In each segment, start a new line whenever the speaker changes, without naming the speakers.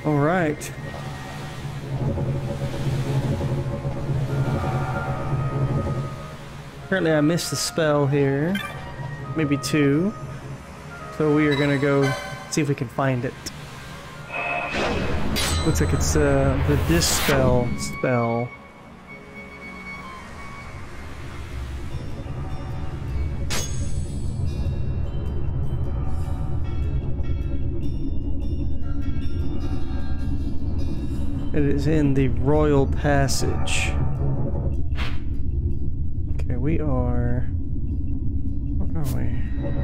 Alright. Apparently I missed a spell here. Maybe two. So we are gonna go see if we can find it. Looks like it's the Dispel spell. It is in the Royal Passage. Okay, we are... Where are we?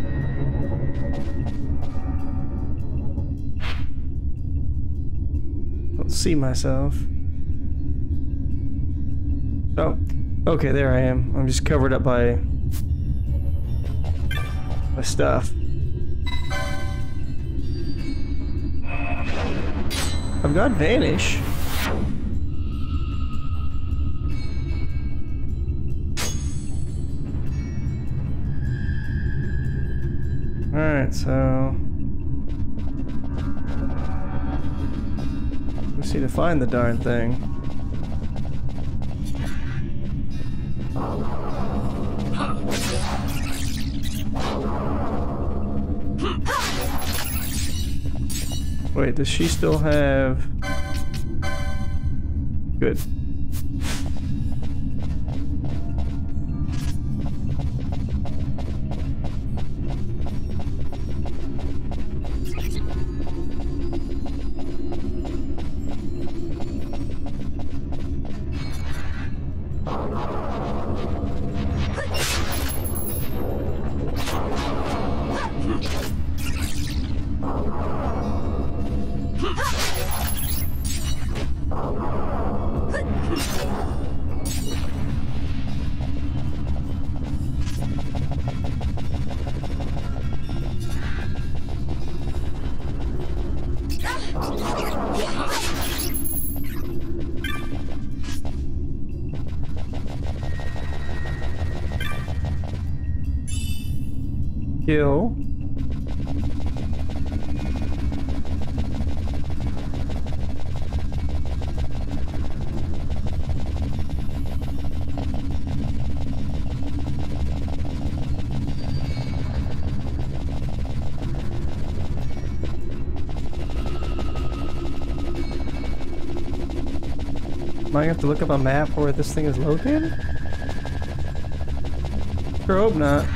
Don't see myself. Oh, okay, there I am. I'm just covered up by my stuff. I've got Vanish. Alright, so... let's see to find the darn thing. Wait, does she still have... Good. Kill. Might have to look up a map where this thing is located? Sure hope not.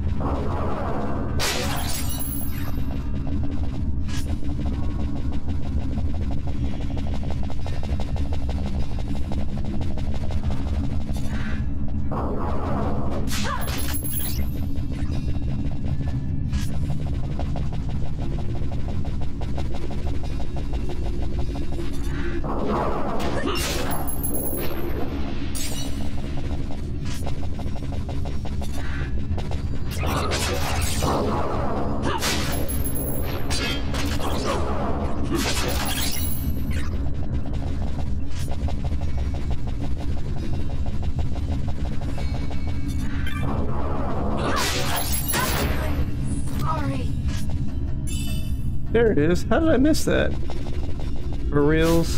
There it is. How did I miss that? For reals?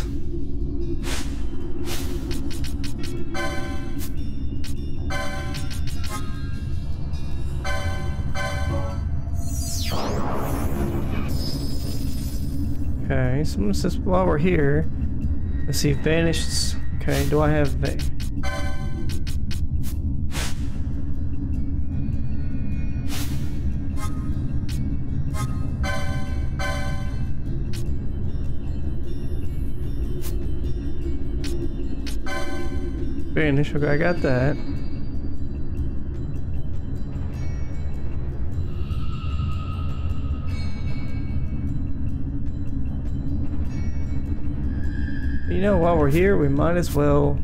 Okay, someone says while we're here, let's see, vanished. Okay, do I have Vanish? Okay, I got that. You know, while we're here, we might as well,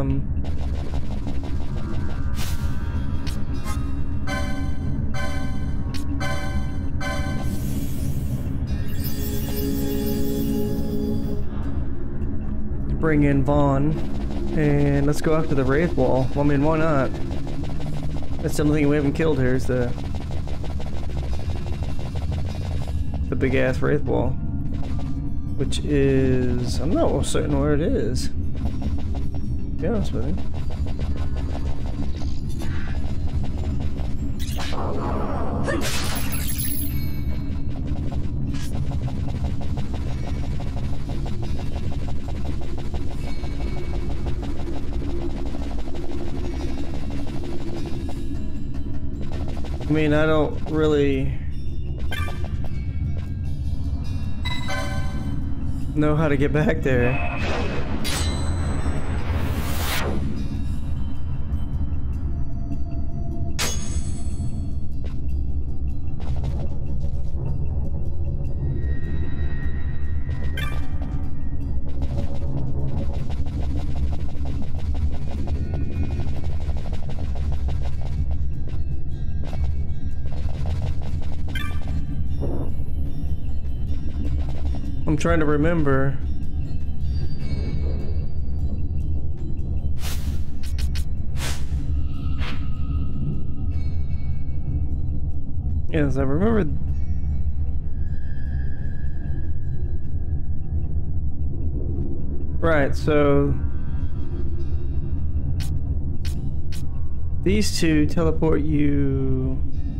bring in Vaughn, and let's go after the Wraith Wall. Well, I mean, why not? That's the only thing we haven't killed here is the big-ass Wraith Wall. which is, I'm not certain where it is, to be honest with you. I mean, I don't really know how to get back there. I'm trying to remember. Yes, I remember. Right, so these two teleport you.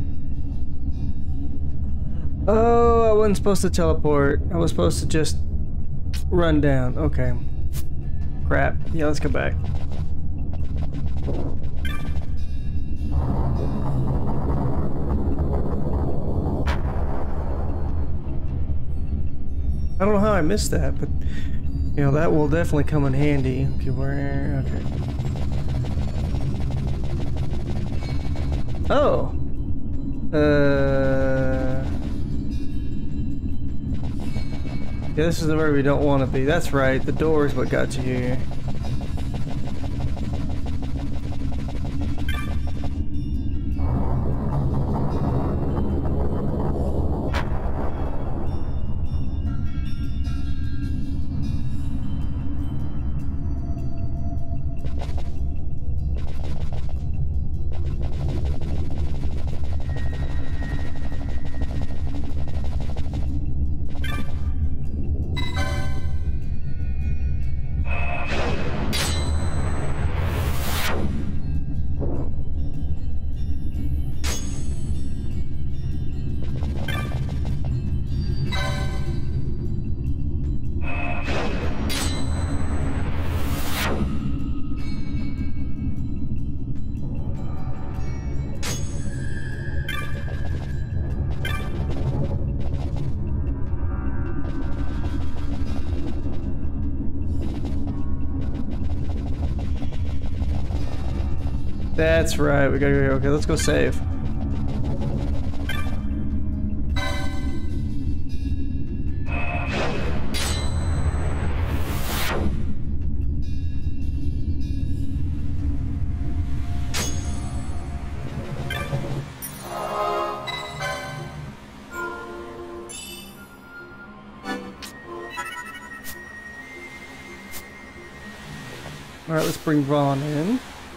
Oh, I wasn't supposed to teleport. I was supposed to just run down. Okay. Crap. Yeah, let's go back. I don't know how I missed that, but you know, that will definitely come in handy. Okay, where? Okay. Oh. Yeah, this is the where we don't want to be. That's right. The door is what got you here. That's right, we gotta go. Okay, let's go save. Alright, let's bring Vaughn in.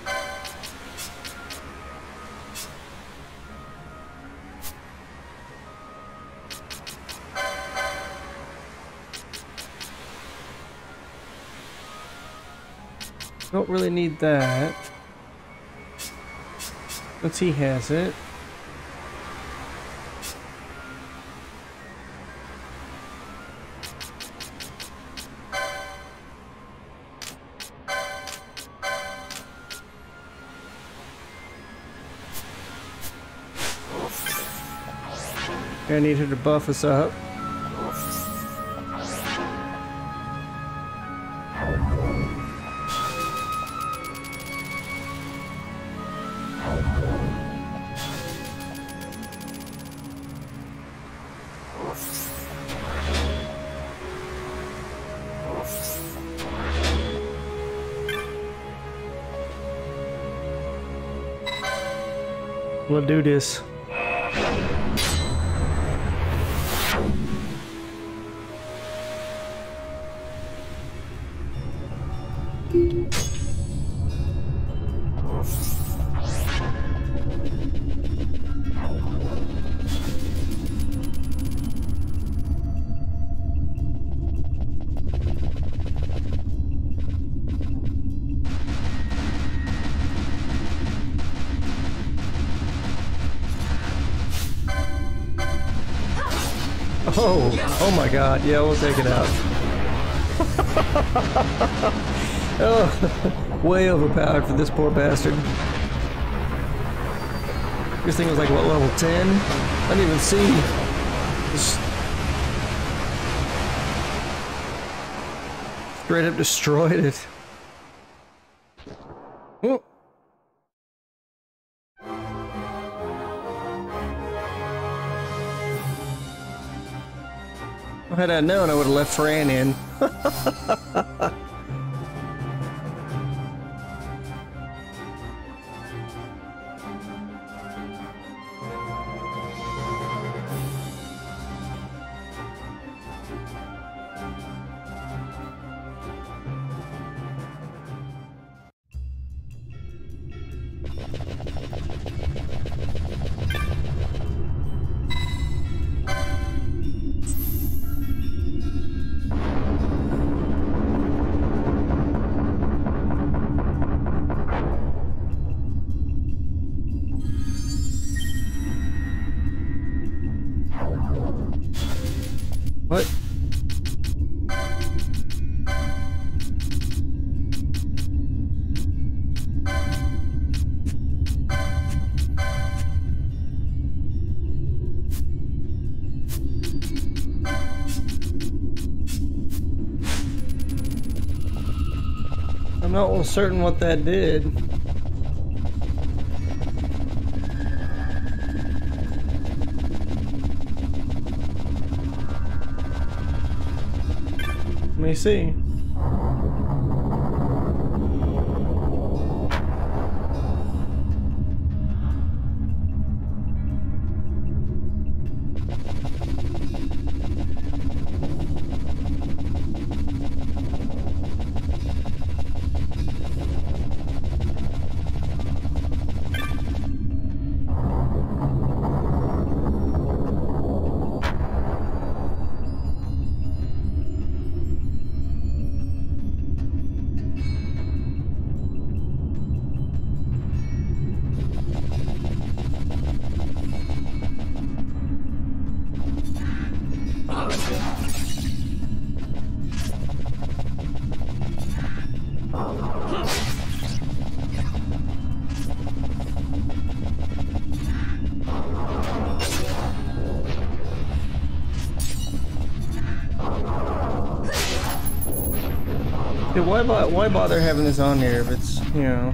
Don't really need that. Once he has it. I need her to buff us up. We'll do this. Oh my god, yeah, we'll take it out. Oh, way overpowered for this poor bastard. This thing was like, what, level 10? I didn't even see. Just straight up destroyed it. Oh. Had I known, I would have left Fran in. What? I'm not certain what that did. Let me see. Dude, why bother having this on here if it's, you know,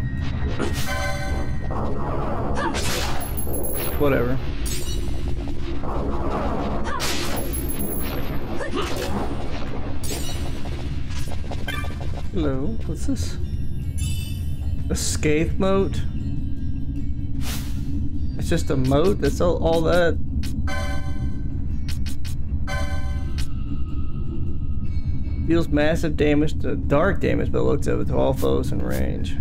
whatever. Hello, what's this? A scathe moat? It's just a moat? That's all that? Deals massive damage to dark damage, but looks of it to all foes in range.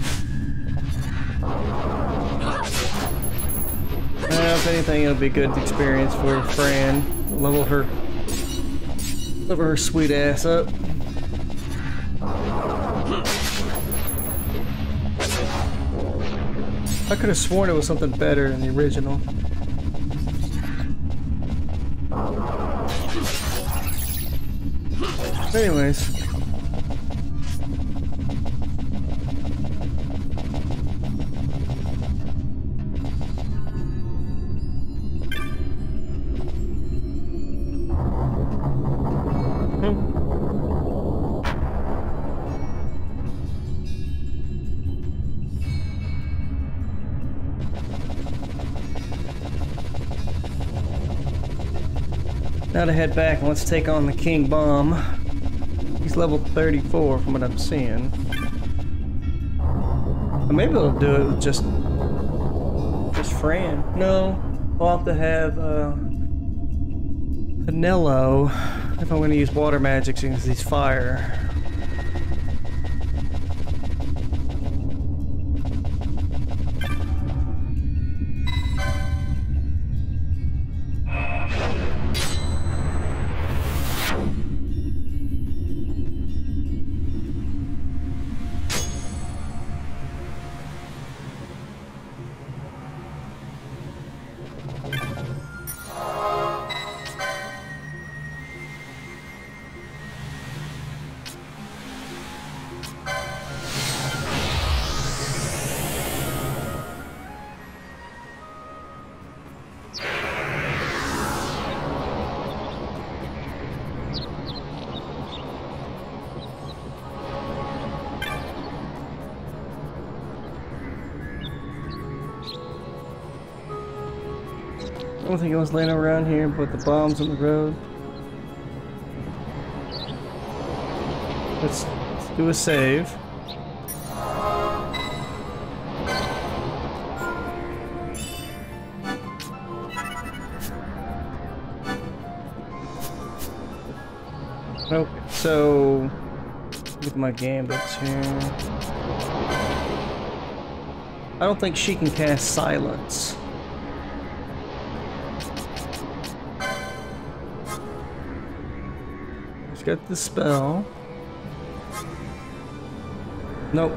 If anything, it'll be a good experience for Fran. Level her sweet ass up. I could have sworn it was something better than the original. Anyways. Now to head back and let's take on the King Bomb. He's level 34 from what I'm seeing. Or maybe it'll do it with just Fran. No, I'll have to have Vanillo if I'm going to use water magic since he's fire. Nothing else laying around here but the bombs on the road. Let's do a save. Nope. So, with my gambits here. I don't think she can cast silence. She's got the spell. Nope.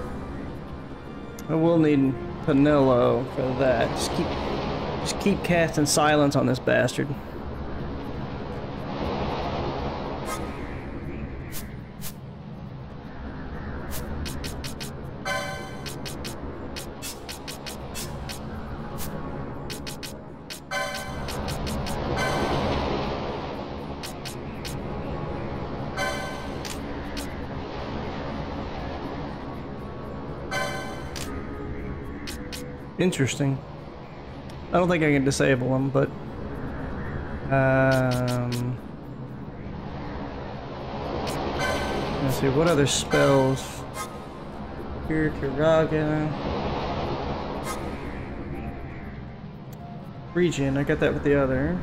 I will need Panello for that. Just keep casting silence on this bastard. Interesting. I don't think I can disable them, but let's see what other spells. Here, Kiraga. Regen, I got that with the other.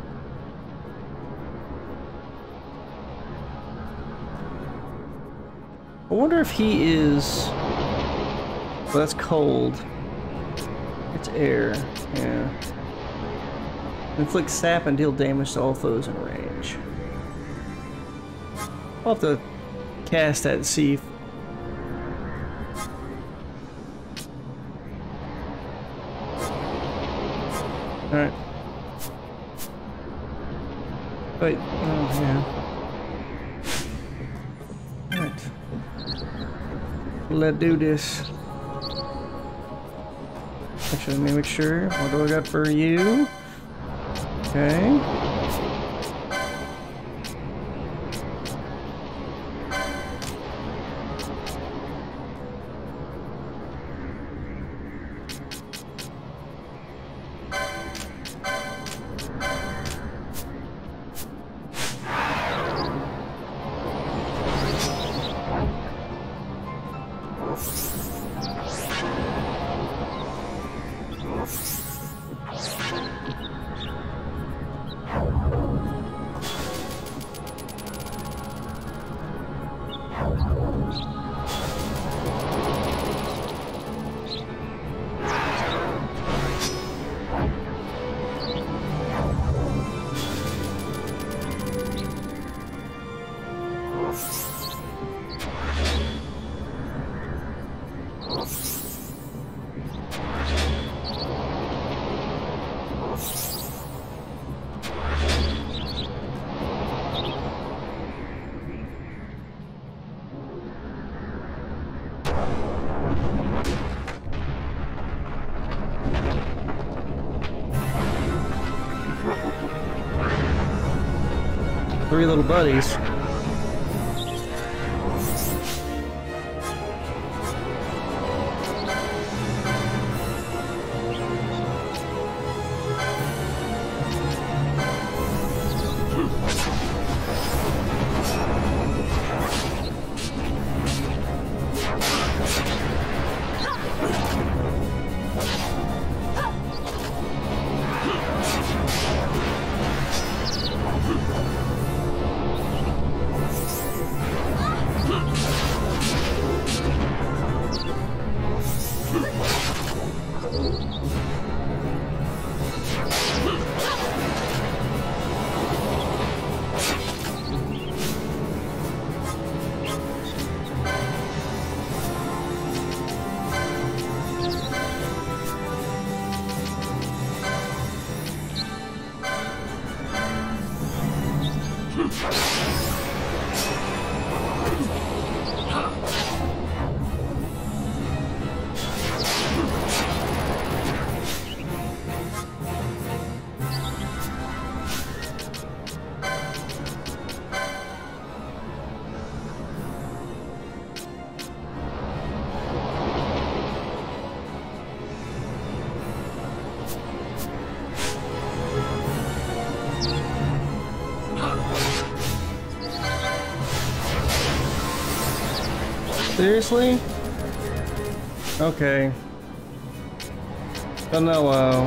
I wonder if he is. Well, that's cold. It's air, yeah. Inflict sap and deal damage to all foes in range. I'll have to cast that and see. Alright. Wait, oh yeah. Alright. Let's do this. Actually, let me make sure. What do I got for you? Okay. Three little buddies. Seriously? Okay. Oh no,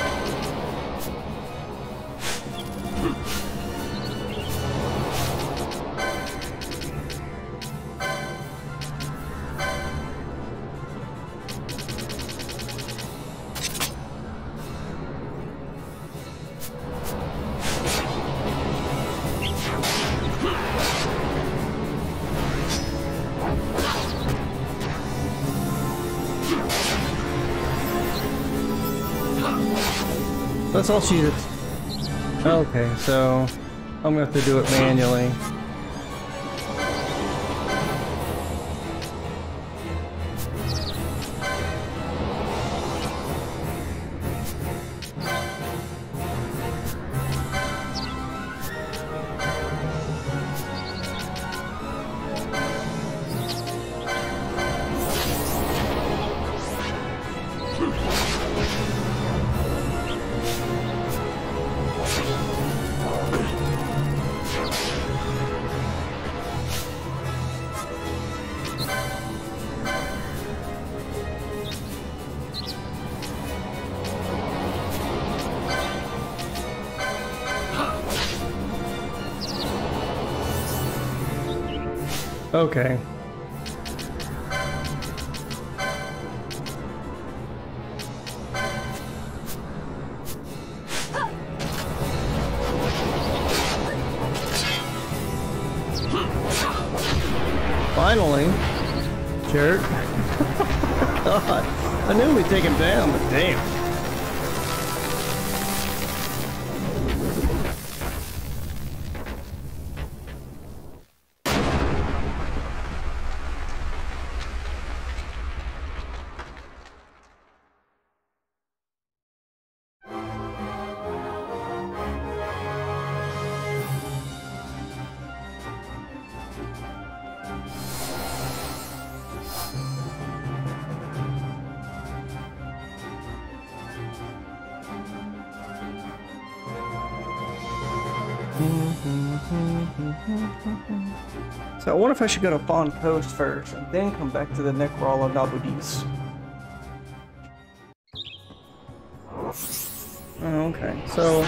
That's all she did. Okay, so I'm gonna have to do it manually. Okay. Finally. Jerk. God. I knew we'd take him down, but damn. So I wonder if I should go to Fawn Coast first and then come back to the Necrawler Nabudis. Oh, okay. So...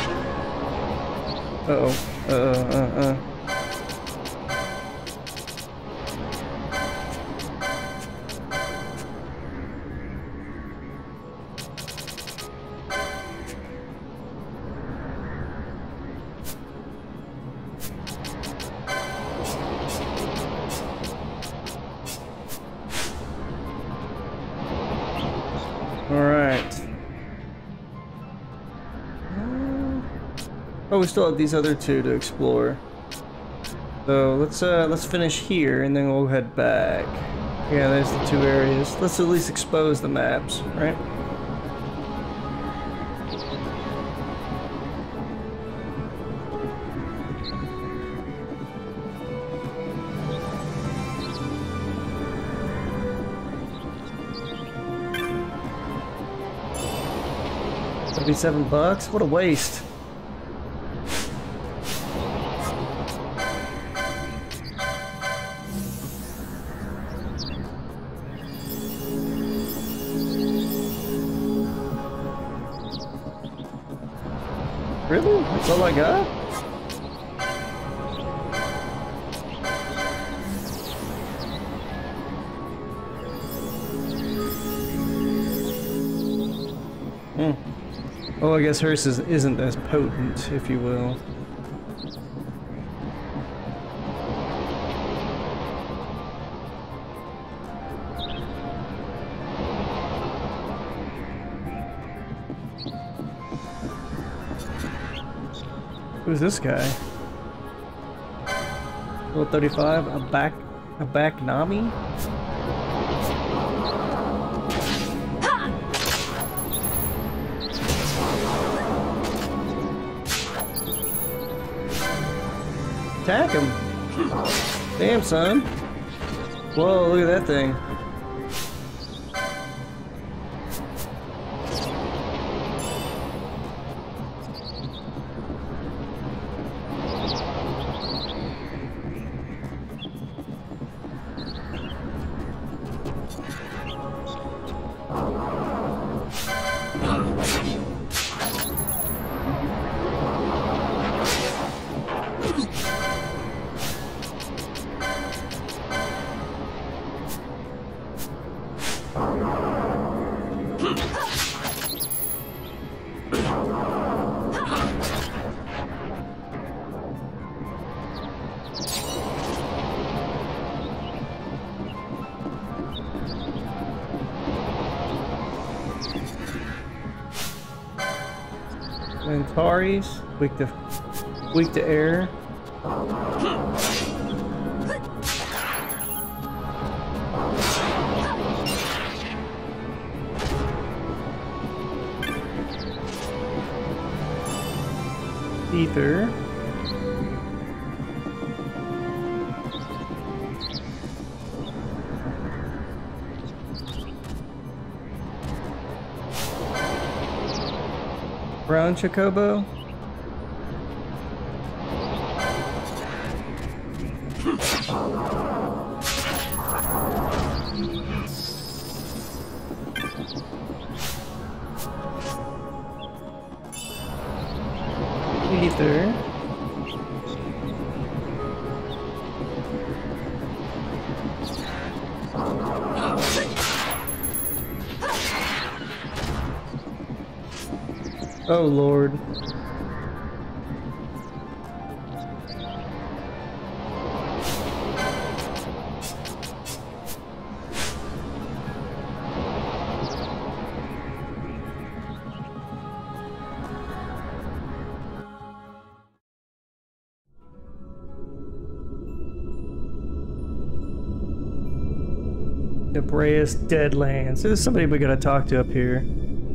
Oh, we still have these other two to explore. So let's finish here and then we'll head back. Yeah, there's the two areas. Let's at least expose the maps, right? $77? What a waste. Really? That's all I got? Well, I guess hers isn't as potent, if you will. Who's this guy? Level 35, a back Nami? Attack him! Damn, son! Whoa, look at that thing. Taris, weak to air. Ether. Brown Chocobo. Ether. Oh Lord. Nebraska Deadlands. There's somebody we gotta talk to up here.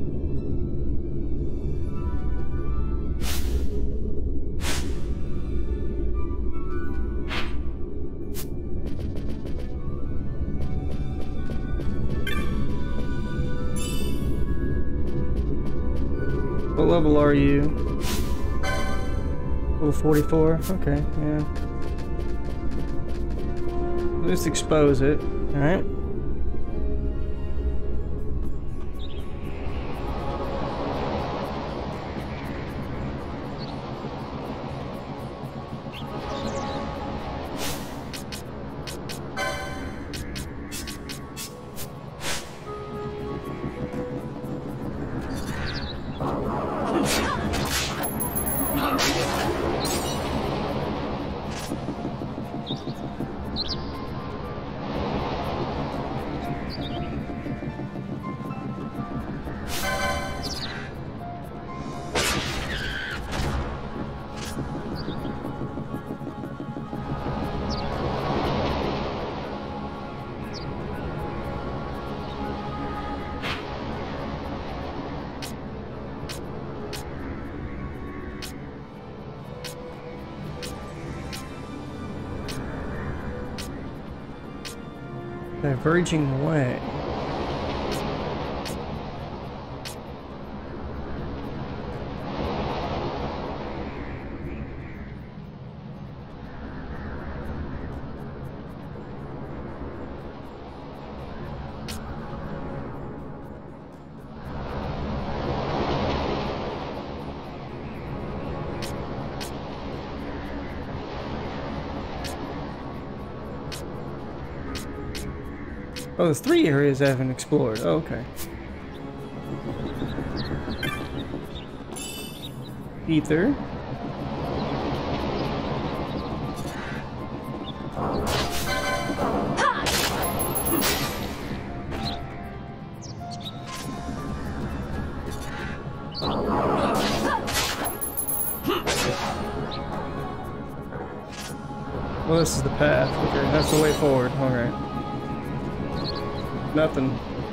What level are you? Level 44? Okay, yeah. Just expose it. Alright. Diverging away. Oh, there's 3 areas I haven't explored. Oh, okay. Ether. Well, this is the path. Okay, that's the way forward. Alright. Nothing.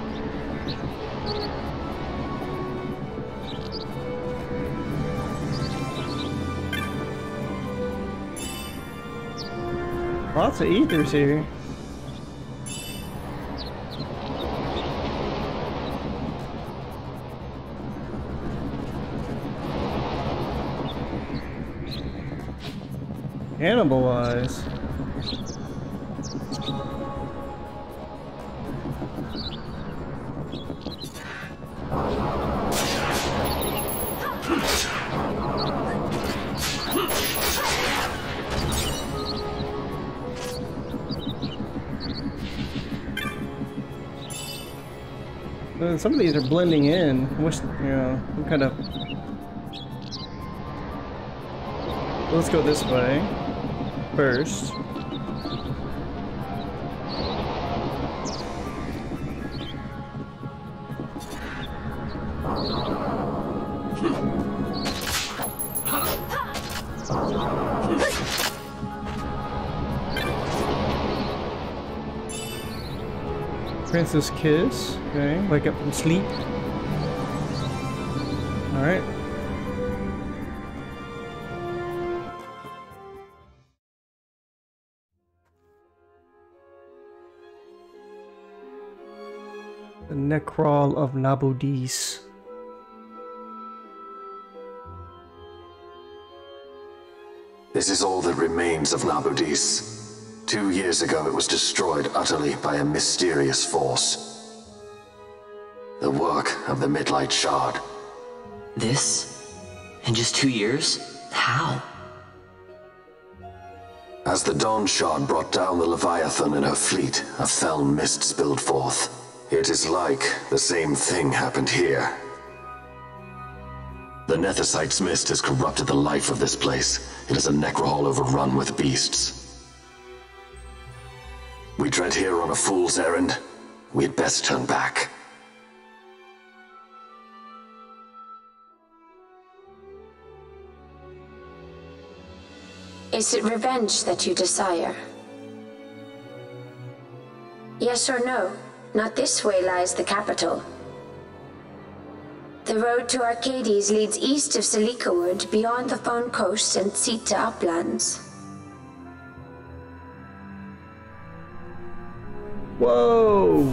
Lots of ethers here. Cannibalize. Some of these are blending in. I wish, you know, I'm kind of. Let's go this way first. Princess Kiss. Okay, wake up from sleep. Alright. The Necrawl of Nabudis.
This is all that remains of Nabudis. 2 years ago, it was destroyed utterly by a mysterious force. The work of the Midlight Shard.
This? In just 2 years? How?
As the Dawn Shard brought down the Leviathan and her fleet, a fell mist spilled forth. It is like the same thing happened here. The Nethicite's mist has corrupted the life of this place. It is a necrohol overrun with beasts. We tread here on a fool's errand. We had best turn back.
Is it revenge that you desire? Yes or no? Not this way lies the capital. The road to Arcades leads east of Selikawood, beyond the Phone Coast and Sita uplands.
Whoa!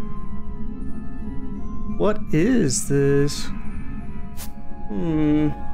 What is this?